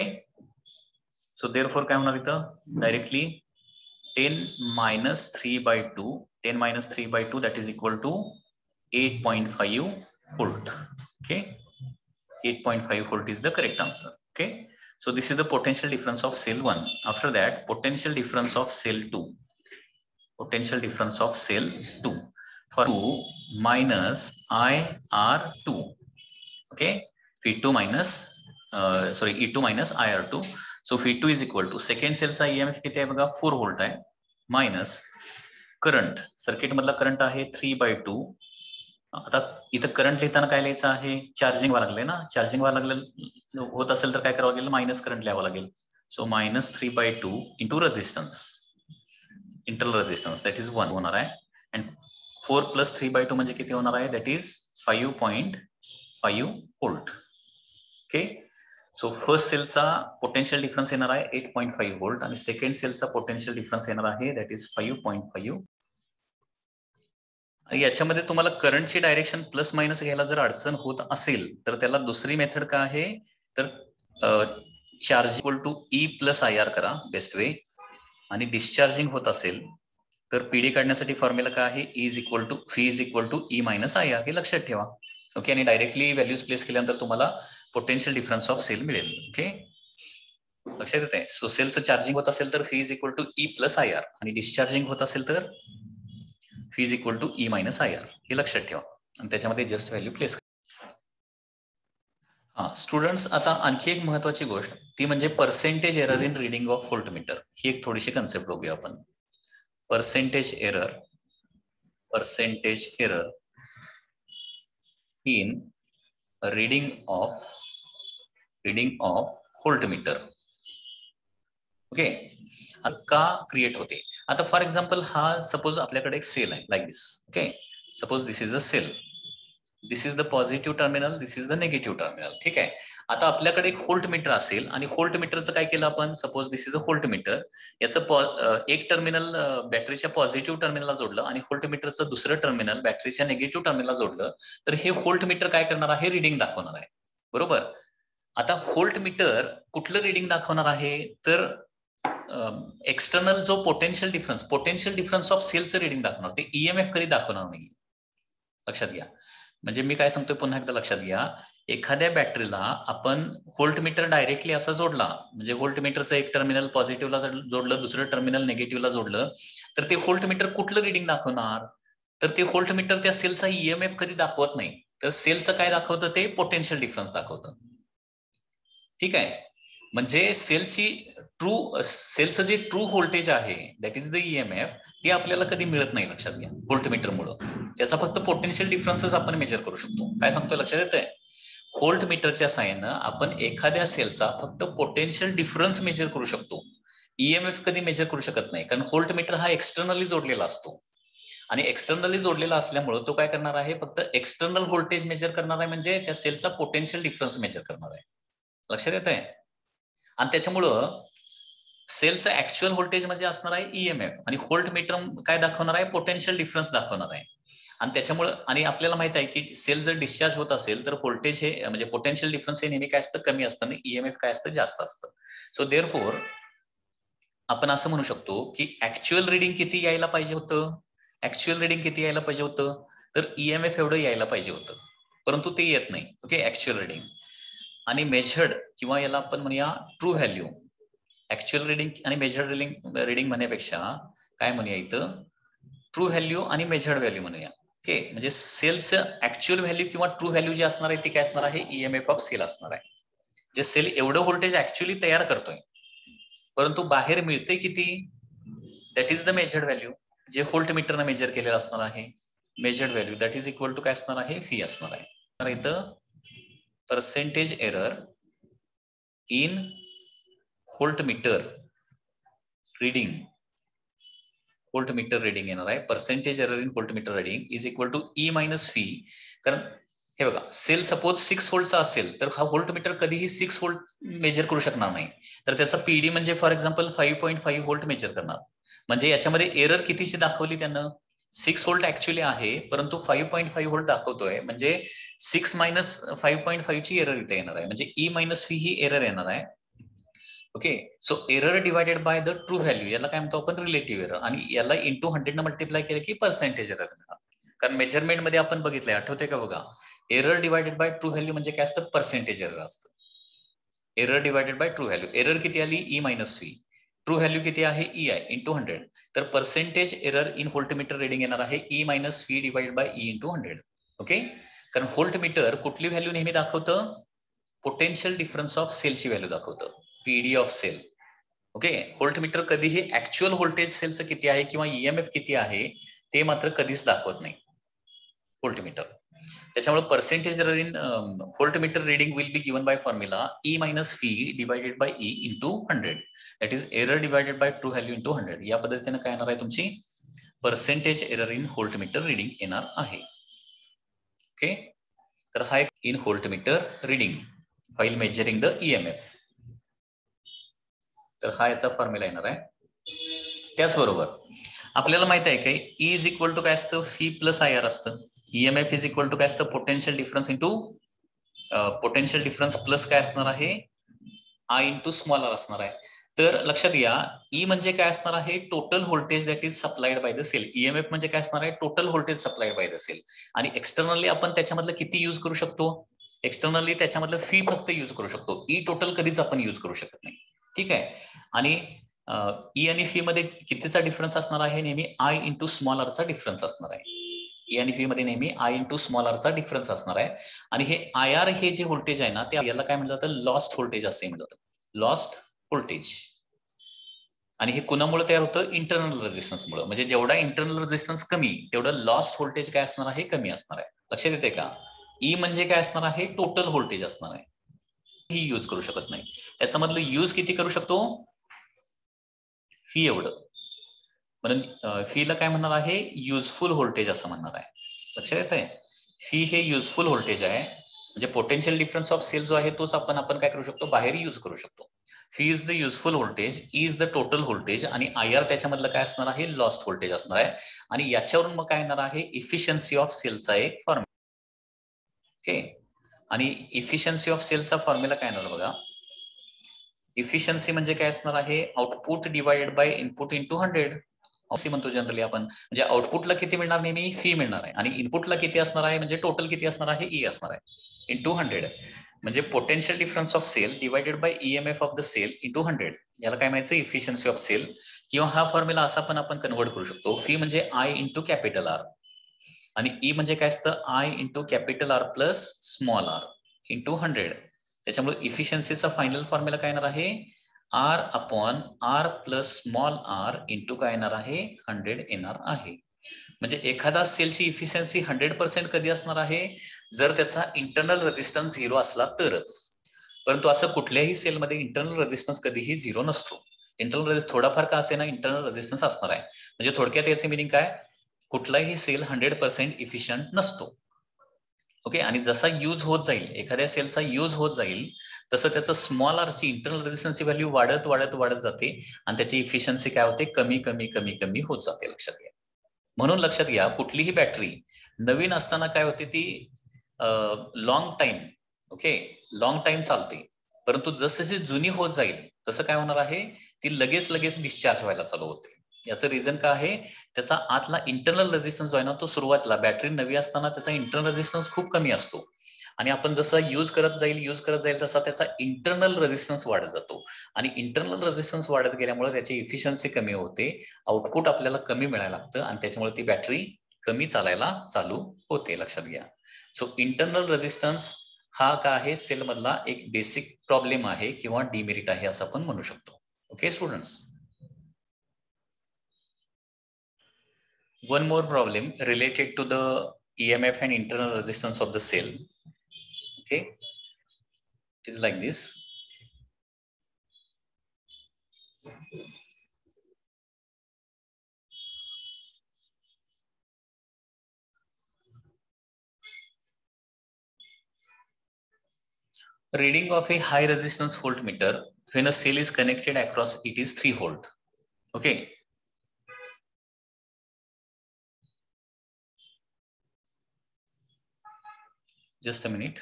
so therefore काय होणार इथं? Directly ten minus three by two, ten minus three by two that is equal to eight point five volt. Okay, eight point five volt is the correct answer. Okay, so this is the potential difference of cell one. After that, potential difference of cell two. Potential difference of cell two for two minus I R two. Okay, phi two minus uh, sorry E two minus I R two. So phi two is equal to second cell चा E M F किती आहे बघा? Four volt आहे minus current, circuit मधला current आहे three by two. आता इथं current लिहिताना काय लिहायचं आहे? चार्जिंग व्हावं लागले ना, चार्जिंग व्हावं लागलं होत असेल तर काय करावं लागेल? मायनस करंट लिहावं लागेल. So minus three by two into resistance, internal resistance that is one होणार आहे. And four plus three by two म्हणजे किती होणार आहे? That is five point five volt. Okay, so first सेलचा पोटेन्शियल डिफरन्स येणार आहे एट पॉईंट फाईव्ह व्होल्ट आणि सेकंड सेलचा पोटेन्शियल डिफरन्स येणार आहे that is five point five. याच्यामध्ये तुम्हाला करंटची डायरेक्शन प्लस मायनस घ्यायला जर अडचण होत असेल तर त्याला दुसरी मेथड काय आहे? तर charge equal to E plus I R करा, बेस्ट वे. आणि डिस्चार्जिंग होत असेल तर पीडी काढण्यासाठी फॉर्म्युला काय आहे? E is equal to phi is equal to E minus I R, हे लक्षात ठेवा. ओके, आणि डायरेक्टली व्हॅल्यूज प्लेस केल्यानंतर तुम्हाला पोटेन्शियल डिफरन्स ऑफ सेल मिळेल. ओके, लक्षात येत आहे? सो सेलचं चार्जिंग होत असेल तर phi is equal to E plus I R आणि डिस्चार्जिंग होत असेल तर phi is equal to E minus I R, हे लक्षात ठेवा आणि त्याच्यामध्ये जस्ट व्हॅल्यू प्लेस करा. हा स्टुडंट्स, आता आणखी एक महत्वाची गोष्ट ती म्हणजे percentage error in reading of voltmeter. ही एक थोडीशी कन्सेप्ट बघूया आपण. Percentage error, percentage error in reading of reading of voltmeter. Okay, का क्रिएट होते? आता फॉर एक्झाम्पल हा सपोज आपल्याकडे एक सेल आहे like this. Okay, suppose this is a cell, this is the positive terminal, this is the negative terminal. ठीक आहे, आता आपल्याकडे एक व्होल्टमीटर असेल आणि व्होल्टमीटरचं काय केलं आपण? Suppose this is a voltmeter, याचं एक टर्मिनल बॅटरीच्या पॉझिटिव्ह टर्मिनलला जोडलं आणि व्होल्टमीटरचं दुसरं टर्मिनल बॅटरीच्या निगेटिव्ह टर्मिनलला जोडलं तर हे व्होल्टमीटर काय करणार आहे? रिडिंग दाखवणार आहे, बरोबर. आता व्होल्टमीटर कुठलं रिडिंग दाखवणार आहे? तर एक्सटर्नल जो potential difference, potential difference of सेलचं रिडिंग दाखवणार, ते ईएमएफ कधी दाखवणार नाही. लक्षात घ्या. म्हणजे मी काय सांगतोय पुन्हा एकदा लक्षात घ्या. एखाद्या बॅटरीला आपण व्होल्टमीटर डायरेक्टली असा जोडला, म्हणजे व्होल्टमीटरचं एक टर्मिनल पॉझिटिव्हला जोडलं, दुसरं टर्मिनल निगेटिव्हला जोडलं, तर ते व्होल्टमीटर कुठलं रिडिंग दाखवणार? तर ते व्होल्टमीटर त्या सेलचा ईएमएफ कधी दाखवत नाही, तर सेलचं काय दाखवतं? ते पोटेन्शियल डिफरन्स दाखवतं. ठीक आहे, म्हणजे सेलची ट्रू सेलचं जे ट्रू व्होल्टेज आहे दॅट इज द ईएमएफ, ते आपल्याला कधी मिळत नाही. लक्षात घ्या, व्होल्टमीटरमुळं त्याचा फक्त पोटेन्शियल डिफरन्सच आपण मेजर करू शकतो. काय सांगतोय लक्षात येतंय? व्होल्टमीटरच्या साहाय्यानं आपण एखाद्या सेलचा फक्त पोटेन्शियल डिफरन्स मेजर करू शकतो, ईएमएफ कधी मेजर करू शकत नाही, कारण व्होल्टमीटर हा एक्सटर्नली जोडलेला असतो आणि एक्सटर्नली जोडलेला असल्यामुळे तो काय करणार आहे? फक्त एक्सटर्नल व्होल्टेज मेजर करणार आहे, म्हणजे त्या सेलचा पोटेन्शियल डिफरन्स मेजर करणार आहे. लक्षात येत आहे? आणि त्याच्यामुळं सेलचं ऍक्च्युअल व्होल्टेज म्हणजे असणार आहे ईएमएफ आणि व्होल्टमीटर काय दाखवणार आहे? पोटेन्शियल डिफरन्स दाखवणार आहे. आणि त्याच्यामुळे आणि आपल्याला माहित आहे की सेल जर डिस्चार्ज होत असेल तर व्होल्टेज हे म्हणजे पोटेन्शियल डिफरन्स हे नेहमी काय असतं? कमी असतं आणि ईएमएफ काय असतं? जास्त असतं. सो देअरफॉर आपण असं म्हणू शकतो की ऍक्च्युअल रिडिंग किती यायला पाहिजे होतं? ऍक्च्युअल रिडिंग किती यायला पाहिजे होतं? तर ईएमएफ एवढं यायला पाहिजे होतं, परंतु ते येत नाही. ओके, ऍक्च्युअल रिडिंग आणि मेजर्ड किंवा याला आपण म्हणूया ट्रू व्हॅल्यू. ऍक्च्युअल रिडिंग आणि मेजर्ड रिडिंग रिडिंग म्हणण्यापेक्षा काय म्हणूया इथं? ट्रू व्हॅल्यू आणि मेजर्ड व्हॅल्यू म्हणूया. ओके, म्हणजे सेलचं ऍक्च्युअल व्हॅल्यू किंवा ट्रू व्हॅल्यू जे असणार आहे ते काय असणार आहे, ईएमएफ ऑफ सेल असणार आहे. जे सेल एवढं व्होल्टेज ऍक्च्युअली तयार करतोय, परंतु बाहेर मिळते किती, that is the measured value, जे व्होल्ट मीटरनं मेजर केलेलं असणार आहे. Measured value that is equal to काय असणार आहे, फी असणार आहे. तर इथं percentage error in voltmeter reading, voltmeter reading येणार आहे. Percentage error in voltmeter reading is equal to E minus phi. कारण हे बघा, सेल सपोज सिक्स व्होल्टचा असेल तर हा व्होल्ट मीटर कधीही सिक्स व्होल्ट मेजर करू शकणार नाही. तर त्याचा पीडी म्हणजे for example five point five volt measure करणार. म्हणजे याच्यामध्ये एरर कितीची दाखवली त्यानं, सिक्स व्होल्ट ऍक्च्युअली आहे, परंतु फाईव्ह पॉईंट फाईव्ह व्होल्ट दाखवतोय. म्हणजे six minus five point five ची एरर इथे येणार आहे. म्हणजे ई मायनस फी ही एरर येणार आहे. Okay, so error divided by the true value, याला काय म्हणतो आपण, रिलेटिव्ह एरर. आणि याला इंटू हंड्रेड न मल्टिप्लाय केलं की पर्सेंटेज एरर येणार. कारण मेजरमेंट मध्ये आपण बघितलंय, आठवते का बघा, error divided by true value म्हणजे काय असतं, पर्सेंटेज एरर असतं. Error divided by true value, error किती आली, E minus phi, true value किती आहे, ई आहे, इंटू हंड्रेड. तर percentage error in voltmeter reading येणार आहे E minus phi divided by E into hundred. Okay, कारण व्होल्ट मीटर कुठली व्हॅल्यू नेहमी दाखवतं, पोटेन्शियल डिफरन्स ऑफ सेलची व्हॅल्यू दाखवतं, PD of cell. Okay, volt meter कधीही ऍक्च्युअल व्होल्टेज सेलचं किती आहे किंवा ईएमएफ किती आहे ते मात्र कधीच दाखवत नाही व्होल्ट मीटर. त्याच्यामुळे percentage error in voltmeter reading will be given by formula E minus phi divided by E into hundred. That is error divided by true value into hundred. या पद्धतीने काय येणार आहे तुमची percentage error in voltmeter reading येणार आहे. Okay, तर हा एक in voltmeter reading while measuring the EMF. तर हा याचा फॉर्म्युला येणार आहे. त्याचबरोबर आपल्याला माहित आहे काय, ई इज इक्वल टू काय असतं, फी प्लस आय आर असतं. ईएमएफ इज इक्वल टू काय असतं, potential difference into potential difference plus काय असणार आहे, आय इंटू स्मॉल आर असणार आहे. तर लक्षात घ्या, ई म्हणजे काय असणार आहे, total voltage that is supplied by the cell. EMF म्हणजे काय असणार आहे, total voltage supplied by the cell. आणि एक्सटर्नली आपण त्याच्यामधलं किती युज करू शकतो, एक्सटर्नली त्याच्यामधलं फी फक्त युज करू शकतो. ई टोटल कधीच आपण युज करू शकत नाही. ठीक आहे, आणि ई आणि फी मध्ये कितीचा डिफरन्स असणार आहे, नेहमी आय इंटू स्मॉल आरचा डिफरन्स असणार आहे. ई आणि फी मध्ये नेहमी आय इंटू स्मॉल आरचा डिफरन्स असणार आहे. आणि हे आय आर हे जे व्होल्टेज आहे ना, ते याला काय म्हणलं जातं, लॉस्ट व्होल्टेज असे म्हणलं जातं, लॉस्ट व्होल्टेज. आणि हे कुणामुळे तयार होतं, इंटरनल रेझिस्टन्समुळे. म्हणजे जेवढा इंटरनल रेझिस्टन्स कमी तेवढं लॉस्ट व्होल्टेज काय असणार आहे, कमी असणार आहे. लक्षात येते का, ई म्हणजे काय असणार आहे, टोटल व्होल्टेज असणार आहे. ही यूज करू शकत नाही. त्याचा मधलं यूज किती करू शकतो, फी एवढं. म्हणून फीला काय म्हणणार आहे, युजफुल व्होल्टेज असं म्हणणार आहे. लक्षात येत आहे, फी हे युजफुल व्होल्टेज आहे. म्हणजे पोटेन्शियल डिफरन्स ऑफ सेल जो आहे तोच आपण आपण काय करू शकतो, बाहेर यूज करू शकतो. Phi is the useful voltage, is the total voltage, आणि आय आर त्याच्यामधलं काय असणार आहे, लॉस्ट व्होल्टेज असणार आहे. आणि याच्यावरून मग काय येणार आहे, इफिशियन्सी ऑफ सेलचा एक फॉर्म्युला. ओके, आणि इफिशियन्सी ऑफ सेलचा फॉर्म्युला काय येणार बघा, इफिशियन्सी म्हणजे काय असणार आहे, output divided by input into hundred असे म्हणतो जनरली आपण. म्हणजे आउटपुटला किती मिळणार, नेहमी फी मिळणार आहे. आणि इनपुटला किती असणार आहे, म्हणजे टोटल किती असणार आहे, ई असणार आहे इंटू हंड्रेड. म्हणजे potential difference of cell divided by EMF of the cell into hundred. याला काय म्हणायचं, इफिशियन्सी ऑफ सेल. किंवा हा फॉर्म्युला असा पण आपण कन्वर्ट करू शकतो, फी म्हणजे आय इंटू कॅपिटल आर, आणि ई म्हणजे काय असतं, I into capital R plus small R into hundred. त्याच्यामुळे इफिशियन्सीचा फायनल फॉर्म्युला काय येणार आहे, R upon R plus small R into काय येणार आहे, हंड्रेड येणार आहे. म्हणजे एखादा सेलची इफिशियन्सी हंड्रेड पर्सेंट कधी असणार आहे, जर त्याचा इंटरनल रेझिस्टन्स झिरो असला तरच. परंतु असं कुठल्याही सेलमध्ये इंटरनल रेझिस्टन्स कधीही झिरो नसतो. इंटरनल रेझिस्टन्स थोडाफार का असे ना, इंटरनल रेझिस्टन्स असणार आहे. म्हणजे थोडक्यात याचे मिनिंग काय, कुठलाही सेल हंड्रेड पर्सेंट इफिशियंट नसतो. ओके, आणि जसा यूज होत जाईल, एखाद्या सेलचा यूज होत जाईल, तसं त्याचं स्मॉल आरची इंटरनल रेझिस्टन्सची व्हॅल्यू वाढत वाढत वाढत जाते, आणि त्याची इफिशियन्सी काय होते, कमी कमी कमी कमी होत जाते. लक्षात घ्या. म्हणून लक्षात घ्या, कुठलीही बॅटरी नवीन असताना काय होते, ती long time, okay, long time चालते. परंतु जसं जुनी होत जाईल तसं काय होणार आहे, ती लगेच लगेच डिस्चार्ज व्हायला चालू होते. याचं रिझन काय आहे, त्याचा आतला इंटरनल रेझिस्टन्स जो आहे ना, तो सुरुवातीला बॅटरी नवी असताना त्याचा इंटरनल रेझिस्टन्स खूप कमी असतो. आणि आपण जसं यूज करत जाईल यूज करत जाईल तसा त्याचा इंटरनल रेझिस्टन्स वाढत जातो. आणि इंटरनल रेझिस्टन्स वाढत गेल्यामुळे त्याची इफिशियन्सी कमी होते, आउटपुट आपल्याला कमी मिळायला लागतं, आणि त्याच्यामुळे ती बॅटरी कमी चालायला चालू होते, लक्षात घ्या. सो इंटरनल रेझिस्टन्स हा काय आहे, सेल मधला एक बेसिक प्रॉब्लेम आहे किंवा डिमेरिट आहे असं आपण म्हणू शकतो. Okay students. One more problem related to the E M F and internal resistance of the cell. Okay, it is like this. Reading of a high resistance voltmeter when a cell is connected across it is three volt. Okay. Just a minute.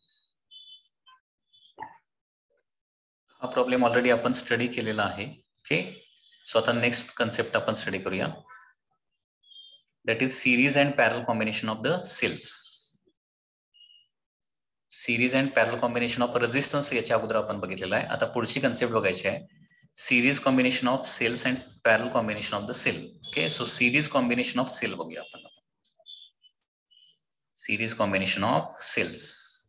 हा problem already आपण study केलेला आहे. Okay, so आता next concept आपण study करूया. That is series and parallel combination of the cells. Series and parallel combination of resistance याच्या अगोदर आपण बघितलेला आहे. आता पुढची कन्सेप्ट बघायची आहे, series combination of cells and parallel combination of the cell. Okay, so series combination of cell बघूया आपण. Series combination of cells.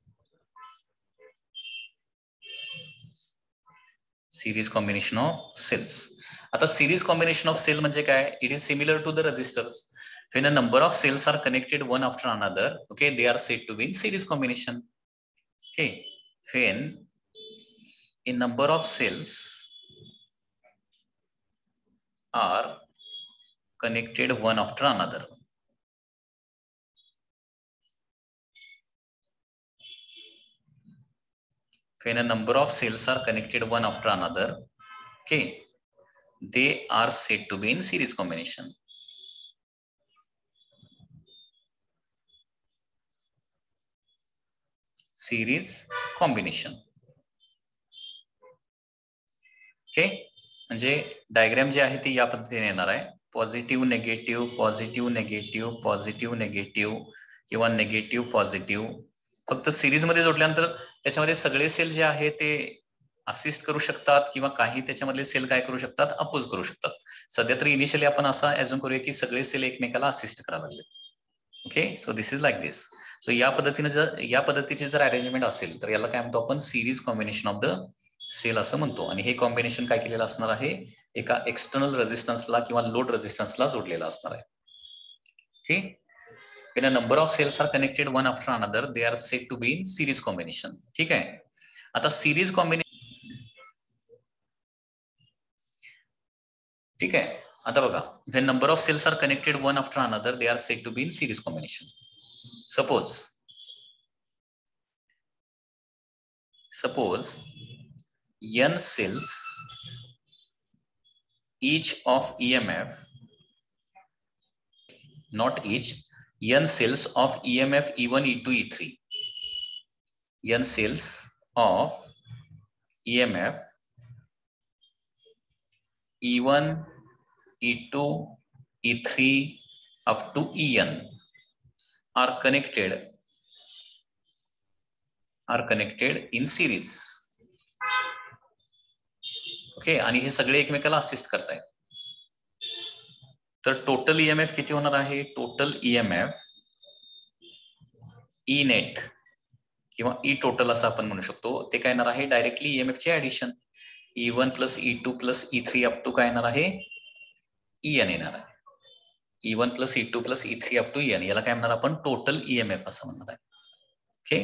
Series combination of cells. आता सिरीज कॉम्बिनेशन ऑफ सेल म्हणजे काय? It is similar to the resistors. When a number of cells are connected one after another, okay, they are said to be in series combination. Okay, when a number of cells are connected one after another, when a number of cells are connected one after another, okay, they are said to be in series combination. Series combination. Okay, म्हणजे diagram जे आहे ते या पद्धतीने येणार आहे. Positive negative, positive negative, positive negative किंवा negative positive. फक्त सिरीज मध्ये जोडल्यानंतर त्याच्यामध्ये सगळे सेल जे आहे ते असिस्ट करू शकतात किंवा काही त्याच्यामधले सेल काय करू शकतात, अपोज करू शकतात. सध्या तरी इनिशियली आपण असा ऍझ्युम करूया की सगळे सेल एकमेकाला असिस्ट करायला लागले. Okay, so this is like this. So या पद्धतीने जर या पद्धतीची जर अरेंजमेंट असेल तर याला काय म्हणतो आपण, series combination of the cell असं म्हणतो. आणि हे कॉम्बिनेशन काय केलेलं असणार आहे, एका एक्सटर्नल रेझिस्टन्सला किंवा लोड रेझिस्टन्सला जोडलेलं असणार आहे. ठीक, when a number of cells are connected one after another they are said to be in series combination. ठीक आहे. आता सिरीज कॉम्बिनेशन, ठीक आहे. आता बघा, when number of cells are connected one after another they are said to be in series combination. Suppose suppose n cells each of E M F, not each, n cells of E M F E one, E two, E three, n cells of E M F E one, E two, E three up to E n are connected are connected in series. Okay, आणि हे सगळे एकमेकाला assist करतायत. तर total EMF किती होणार आहे? Total EMF E net किंवा ई टोटल असं आपण म्हणू शकतो. ते काय येणार आहे, डायरेक्टली ईएमएफ चे addition. E one plus E two plus E three up to काय येणार आहे, ई एन येणार आहे. E one plus E two plus E three up to E N, याला काय म्हणणार आपण, टोटल ईएमएफ असं म्हणणार आहे. ओके,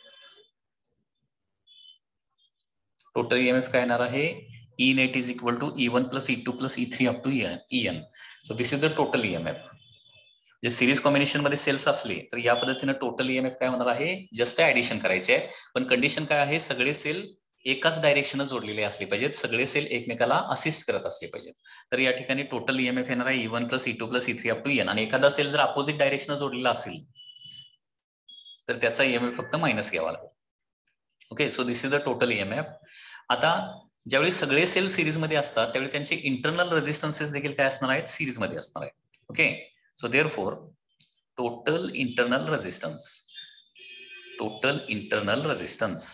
टोटल ईएमएफ काय येणार आहे, E net is equal to E one plus E two plus E three up to E N. So this is the total EMF. जे सिरीज कॉम्बिनेशन मध्ये सेल्स असले तर या पद्धतीने टोटल ईएमएफ काय होणार आहे, जस्ट ऍडिशन करायचे आहे. पण कंडिशन काय आहे, सगळे सेल एकाच डायरेक्शन जोडलेले असले पाहिजेत, सगळे सेल एकमेकाला असिस्ट करत असले पाहिजेत. तर या ठिकाणी टोटल ईएमएफ येणार आहे E one plus E two plus E three up to E N. आणि एखादा सेल जर अपोजिट डायरेक्शन जोडलेला असेल तर त्याचा ईएमएफ फक्त मायनस घ्यावा लागेल. Okay, so this is the total EMF. आता ज्यावेळी सगळे सेल सिरीज मध्ये असतात त्यावेळी त्यांचे इंटरनल रेझिस्टन्सेस देखील काय असणार आहेत, सिरीज मध्ये असणार आहेत. Okay, so therefore total internal resistance total internal resistance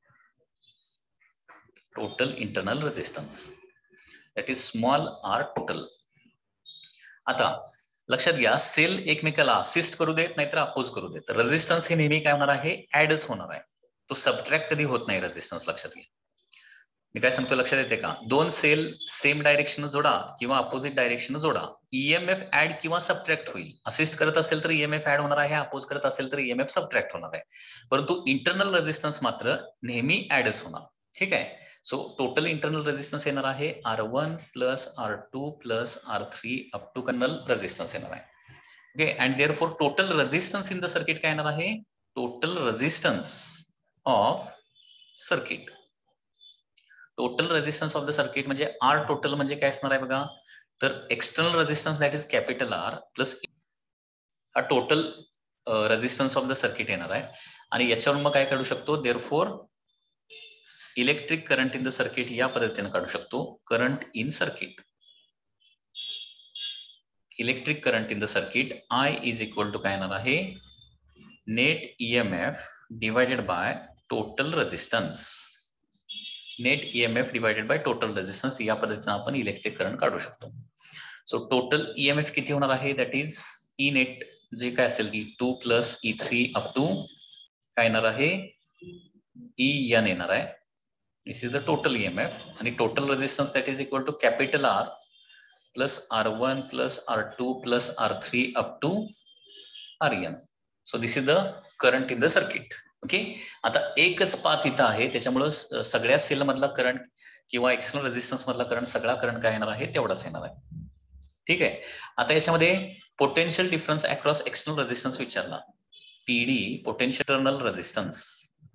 total internal resistance that is small r total. आता लक्षात घ्या, सेल एकमेकाला असिस्ट करू देत नाहीतर अपोज करू देत. रेझिस्टन्स हे नेहमी काय होणार आहे, ऍडच होणार आहे. तो सबट्रॅक्ट कधी होत नाही रेझिस्टन्स. लक्षात घ्या मी काय सांगतो, लक्षात येते का? दोन सेल सेम डायरेक्शन जोडा किंवा अपोजिट डायरेक्शन जोडा, ईएमएफ ऍड किंवा सबट्रॅक्ट होईल. असिस्ट करत असेल तर ईएमएफ ऍड होणार आहे, अपोज करत असेल तर ईएमएफ सबट्रॅक्ट होणार आहे. परंतु इंटरनल रेझिस्टन्स मात्र नेहमी ऍडच होणार. ठीक आहे. सो टोटल इंटरनल रेझिस्टन्स येणार आहे R one plus R two plus R three up to internal resistance येणार आहे. Okay, and therefore total resistance in the circuit काय येणार आहे, total resistance of circuit. Total resistance of the circuit म्हणजे R total म्हणजे काय असणार आहे बघा, तर external resistance that is capital R plus हा total resistance of the circuit येणार आहे. आणि याच्यावर मग काय काढू शकतो, there for electric current in the circuit या पद्धतीने काढू शकतो. Current in circuit, electric current in the circuit I is equal to काय येणार आहे, net EMF divided by total resistance. Net EMF divided by total resistance या पद्धतीने आपण इलेक्ट्रिक करंट काढू शकतो. सो टोटल ईएमएफ किती होणार आहे, दॅट इज ई नेट जे काय असेल E two plus E three up to काय येणार आहे, ई एन येणार आहे. This is the total EMF. आणि total resistance that is equal to capital R plus R one plus R two plus R three up to R N. So this is the current in the circuit. Okay, आता एकच path इथं आहे, त्याच्यामुळं सगळ्या sale मधला current किंवा external resistance मधला current सगळा करंट काय येणार आहे, तेवढाच येणार आहे. ठीक आहे. आता याच्यामध्ये potential difference across external resistance विचारला. PD potential internal resistance,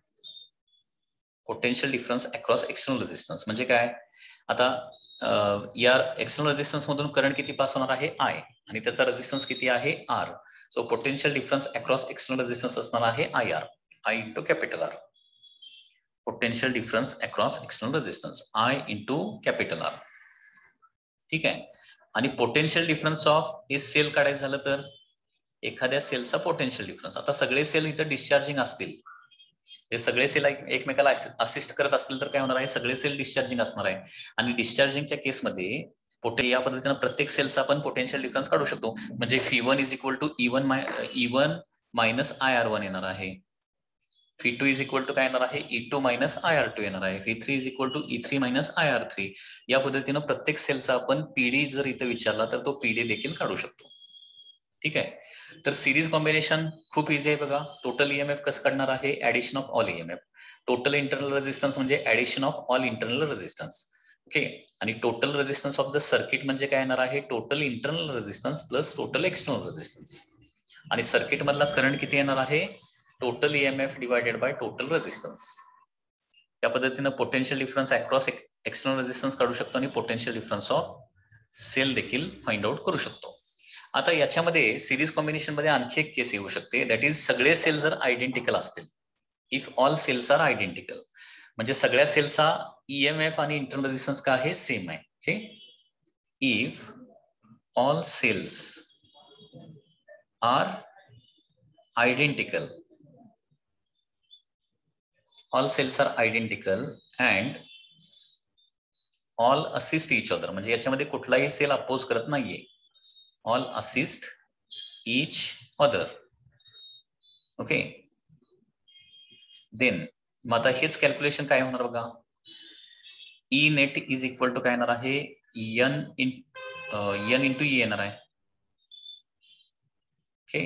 potential difference across external resistance म्हणजे काय, आता या एक्सटर्नल रेझिस्टन्स मधून करंट किती पास होणार आहे, आय, आणि त्याचा रेझिस्टन्स किती आहे, R. So potential difference across external resistance असणार आहे I R, I into capital R. Potential difference across external resistance I into capital R. ठीक आहे. आणि पोटेन्शियल डिफरन्स ऑफ हे सेल काढायचं झालं तर एखाद्या सेलचा पोटेन्शियल डिफरन्स. आता सगळे सेल इथं डिस्चार्जिंग असतील, हे सगळे सेल एकमेकाला असिस्ट करत असतील तर काय होणार आहे, सगळे सेल डिस्चार्जिंग असणार आहे. आणि डिस्चार्जिंगच्या केसमध्ये पोटे या पद्धतीने प्रत्येक सेलचा आपण पोटेन्शियल डिफरन्स काढू शकतो. म्हणजे phi one is equal to E one E one minus I R one येणार आहे. Phi two is equal to काय येणार आहे, E two minus I R two येणार आहे. Phi three is equal to E three minus I R three. या पद्धतीनं प्रत्येक सेलचा आपण पीडी जर इथं विचारला तर तो पीडी देखील काढू शकतो. ठीक आहे. तर सिरीज कॉम्बिनेशन खूप इझी आहे बघा. टोटल ईएमएफ कसं काढणार आहे, addition of all EMF. Total internal resistance म्हणजे addition of all internal resistance. Okay, आणि total resistance of the circuit म्हणजे काय येणार आहे, total internal resistance plus total external resistance. आणि सर्किट मधला करंट किती येणार आहे, total EMF divided by total resistance. या पद्धतीने potential difference across external resistance काढू शकतो आणि पोटेन्शियल डिफरन्स ऑफ सेल देखील फाइंड आउट करू शकतो. आता याच्यामध्ये सिरीज कॉम्बिनेशन मध्ये आणखी एक केस येऊ शकते, दॅट इज सगळे सेल जर आयडेंटिकल असतील. If all cells are identical म्हणजे सगळ्या सेलचा ईएमएफ आणि इंटरनल रेझिस्टन्स काय आहे, सेम आहे. Okay, if all cells are identical, all cells are identical and all assist each other म्हणजे याच्यामध्ये कुठलाही सेल अपोज करत नाहीये. All assist each other. Okay, then मग आता हेच कॅल्क्युलेशन काय होणार बघा, E net is equal to काय येणार आहे, N in N into E येणार आहे. Okay,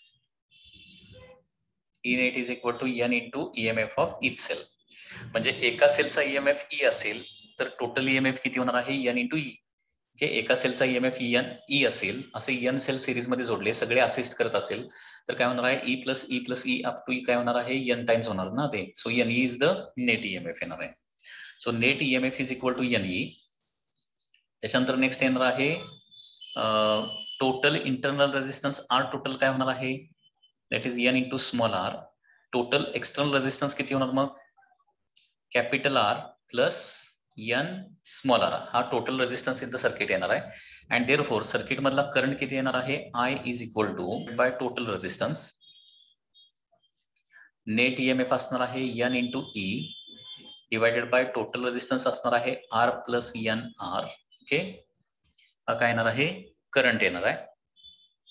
E net is equal to N into EMF of each cell. म्हणजे एका सेलचा ईएमएफ ई असेल तर टोटल ईएमएफ किती होणार आहे, एन इंटू ई. ओके, एका सेलचा ईएमएफ एन ई असेल, असे एन सेल सिरीज मध्ये जोडले, सगळे असिस्ट करत असेल तर काय होणार आहे, E plus E plus E up to E काय होणार आहे, एन टाइम्स होणार ना ते. So N E is the net EMF येणार आहे. So net EMF is equal to N E. त्याच्यानंतर नेक्स्ट येणार आहे total internal resistance R total काय होणार आहे, that is N into small R. Total external resistance किती होणार मग, capital R plus N small R. हा total resistance in the circuit येणार आहे. अँड देअरफॉर सर्किट मधला करंट किती येणार आहे, I is equal to by total resistance. Net EMF असणार आहे N into E divided by total resistance असणार आहे R plus N R. Okay, हा काय येणार आहे, करंट येणार आहे.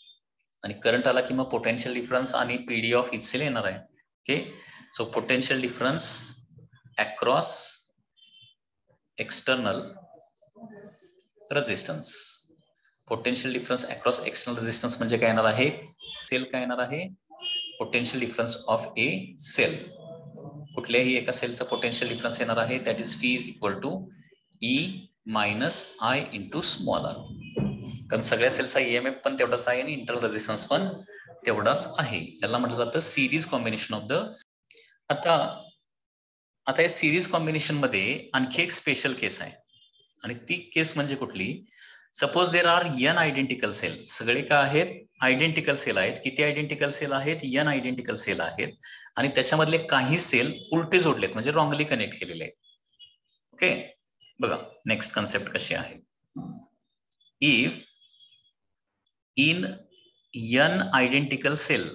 आणि करंट आला की मग पोटेन्शियल डिफरन्स आणि पीडी ऑफ इच सेल येणार आहे. Okay, so potential difference across external resistance. Potential difference across external resistance म्हणजे काय येणार आहे, सेल काय येणार आहे, potential difference of a cell. कुठल्याही एका सेलचा पोटेन्शियल डिफरन्स येणार आहे that is P is equal to E minus I into small R. कारण सगळ्या सेलचा ईएमएफ पण तेवढाच आहे आणि इंटरनल रेजिस्टन्स पण तेवढाच आहे. याला म्हटलं जातं सिरीज कॉम्बिनेशन ऑफ द. आता आता या सिरीज कॉम्बिनेशन मध्ये आणखी एक स्पेशल केस आहे आणि ती केस म्हणजे कुठली, suppose there are N identical cell. सगळे काय आहेत, आयडेंटिकल सेल आहेत. किती आयडेंटिकल सेल आहेत, एन आयडेंटिकल सेल आहेत आणि त्याच्यामधले काही सेल उलटे जोडलेत म्हणजे रॉंगली कनेक्ट केलेले आहेत. ओके, बघा नेक्स्ट कन्सेप्ट कशी आहे. If in N identical cell,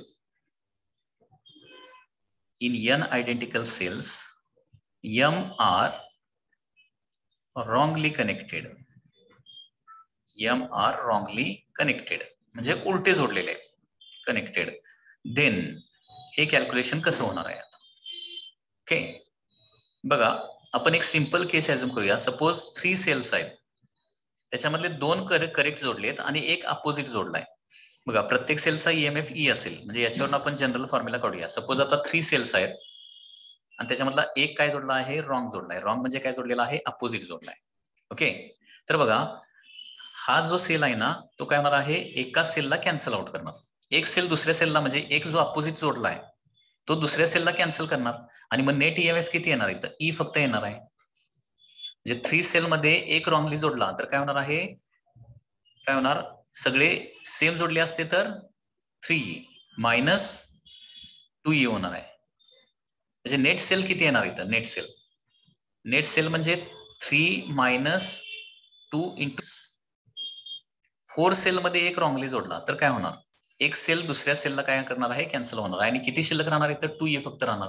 in n identical cells, m are wrongly connected. m are wrongly connected म्हणजे उलटे जोडलेले कनेक्टेड. देन हे कॅल्क्युलेशन कसं होणार आहे आता. ओके, बघा आपण एक सिंपल केस ऍझ्युम करूया. सपोज थ्री सेल्स आहेत, त्याच्यामधले दोन करेक्ट जोडलेत आणि एक अपोजिट जोडलाय. बघा प्रत्येक सेलचा ईएमएफ ई असेल म्हणजे याच्यावरून आपण जनरल फॉर्म्युला काढूया. सपोज आता थ्री सेल्स आहेत आणि त्याच्यामधला एक काय जोडला आहे, रॉंग जोडलाय. रॉंग म्हणजे काय जोडलेला आहे, अपोजिट जोडलाय. ओके, तर बघा हा जो सेल आहे ना तो काय होणार आहे, एका सेलला कॅन्सल आउट करणार. एक सेल दुसऱ्या सेलला म्हणजे एक जो अपोजिट जोडला आहे तो दुसऱ्या सेलला कॅन्सल करणार आणि मग नेट ईएमएफ किती येणार आहे, तर ई फक्त येणार आहे. म्हणजे थ्री सेल मध्ये एक रॉंगली जोडला तर काय होणार आहे, काय होणार, सगळे सेम जोडले असते तर थ्री मायनस टू ई होणार आहे. म्हणजे नेट सेल किती येणार इथं, नेट सेल नेट सेल म्हणजे three minus two into four cell मध्ये एक रॉंगली जोडला तर काय होणार, एक सेल दुसऱ्या सेलला काय करणार आहे, कॅन्सल होणार आहे आणि किती शिल्लक राहणार इथं, टू ए फक्त राहणार.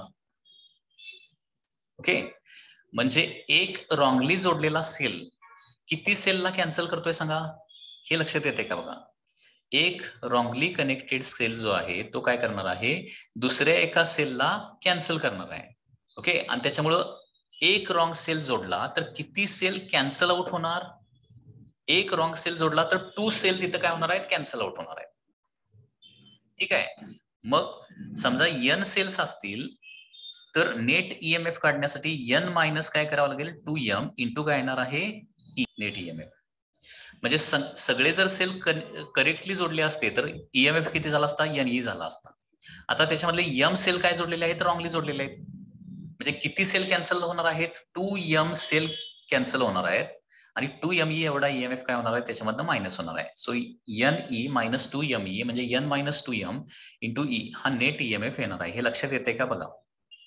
ओके, म्हणजे एक रॉंगली जोडलेला सेल किती सेलला कॅन्सल करतोय सांगा, हे लक्षात येते का. बघा एक रॉंगली कनेक्टेड सेल जो आहे तो काय करणार आहे, दुसऱ्या एका सेलला कॅन्सल करणार आहे. ओके, आणि त्याच्यामुळं एक रॉंग सेल जोडला तर किती सेल कॅन्सल आउट होणार, एक रॉंग सेल जोडला तर टू सेल तिथं काय होणार आहेत, कॅन्सल आउट होणार आहेत. ठीक आहे, मग समजा एन सेल्स असतील तर नेट ईएमएफ काढण्यासाठी एन मायनस काय करावं लागेल, टू एम इंटू काय येणार आहे, नेट ईएमएफ. म्हणजे सगळे जर सेल करेक्टली जोडले असते तर ईएमएफ किती झाला असता, एन ई झाला असता. आता त्याच्यामधले एम सेल काय जोडलेले आहेत, रॉंगली जोडलेले आहेत. म्हणजे किती सेल कॅन्सल होणार आहेत, टू एम सेल कॅन्सल होणार आहेत आणि टू एम ई एवढा ईएमएफ काय होणार आहे त्याच्यामधनं मायनस होणार आहे. So N E minus two M E म्हणजे N minus two M into E हा नेट ईएमएफ येणार आहे. हे लक्षात येते का, बघा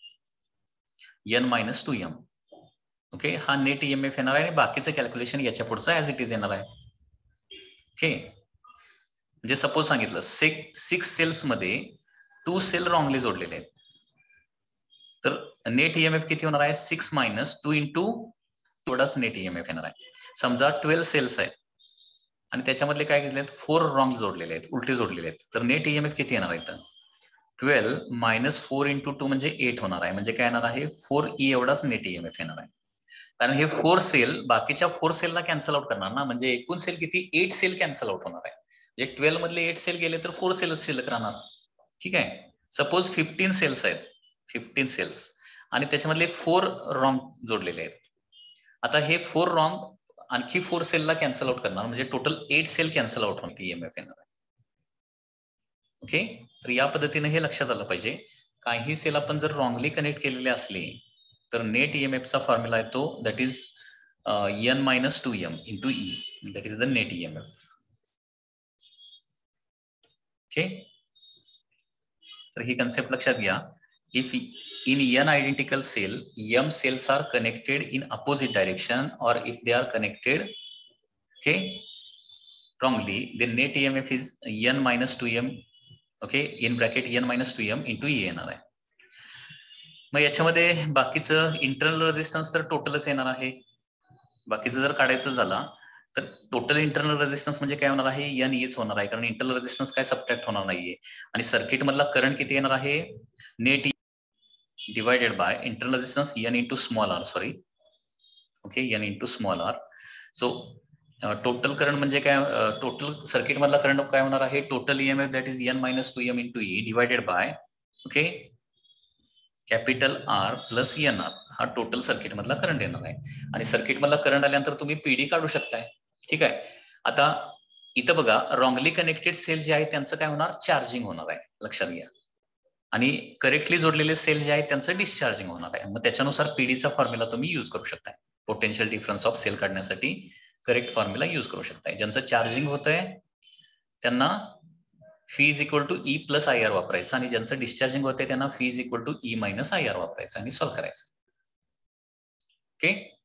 N minus two M. Okay, हा नेट ईएमएफ येणार आहे आणि बाकीचं कॅल्क्युलेशन याच्या पुढचं ऍज इट इज येणार आहे. ओके, म्हणजे सपोज सांगितलं सिक्स सेल्स मध्ये टू सेल रॉंगली जोडलेले आहेत तर नेट ईएमएफ किती होणार आहे, सिक्स मायनस टू इंटू थोडाच नेट ईएमएफ येणार आहे. समजा ट्वेल्व सेल्स आहेत आणि त्याच्यामधले काय घेतले आहेत, फोर रॉंग जोडलेले आहेत, उलटे जोडलेले आहेत तर नेट ईएमएफ किती येणार आहे, तर twelve minus four into two म्हणजे एट होणार आहे. म्हणजे काय येणार आहे, फोर ई एवढाच नेट ईएमएफ येणार आहे. कारण हे फोर सेल बाकीच्या फोर सेलला कॅन्सल आउट करणार ना, म्हणजे एकूण सेल किती, एट सेल कॅन्सल आउट होणार आहे. म्हणजे ट्वेल्व मधले एट सेल गेले तर फोर सेलच शिल्लक राहणार. ठीक आहे, सपोज फिफ्टीन सेल्स आहेत, फिफ्टीन सेल्स आणि त्याच्यामधले फोर रॉंग जोडलेले आहेत. आता हे फोर रॉंग आणखी फोर सेलला कॅन्सल आउट करणार म्हणजे total eight cell cancel out होणार, ईएमएफ येणार आहे. ओके, तर या पद्धतीने हे लक्षात आलं पाहिजे. काही सेल आपण जर रॉंगली कनेक्ट केलेले असले तर नेट ईएमएफचा फॉर्म्युला आहे तो that is n minus two M into e, that is the net EMF. Okay, तर ही कन्सेप्ट लक्षात घ्या. If in n identical cell m cells are connected in opposite direction or if they are connected okay wrongly then net emf is n minus two m okay in bracket n minus two m into e येणार आहे. मग याच्यामध्ये बाकीचं internal resistance तर टोटलच येणार आहे. बाकीचं जर काढायचं झाला तर टोटल इंटरनल रेझिस्टन्स म्हणजे काय होणार आहे, एन ईच होणार आहे, कारण इंटरनल रेझिस्टन्स काय सबट्रॅक्ट होणार नाहीये. आणि सर्किट मधला करंट किती येणार आहे, net divided by internal resistance n into small r, sorry okay, n into small r. So total current म्हणजे काय, टोटल सर्किट मधला करंट काय होणार आहे, total EMF that is n minus two M into E divided by okay capital R plus N r, हा total circuit मधला current येणार आहे. आणि सर्किट मधला करंट आल्यानंतर तुम्ही पीडी काढू शकताय. ठीक आहे. आता इथं बघा, रॉंगली कनेक्टेड सेल जे आहेत त्यांचं काय होणार, चार्जिंग होणार आहे, लक्षात घ्या. आणि करेक्टली जोडलेले सेल जे आहेत त्यांचं डिस्चार्जिंग होणार आहे. मग त्याच्यानुसार पीडीचा फॉर्म्युला तुम्ही युज करू शकताय. पोटेन्शियल डिफरन्स ऑफ सेल काढण्यासाठी करेक्ट फॉर्म्युला युज करू शकताय. ज्यांचं चार्जिंग होतंय त्यांना phi is equal to E plus I r वापरायचं, आणि ज्यांचं डिस्चार्जिंग होतंय त्यांना phi is equal to E minus I r वापरायचं आणि सॉल्व्ह करायचं. ओके.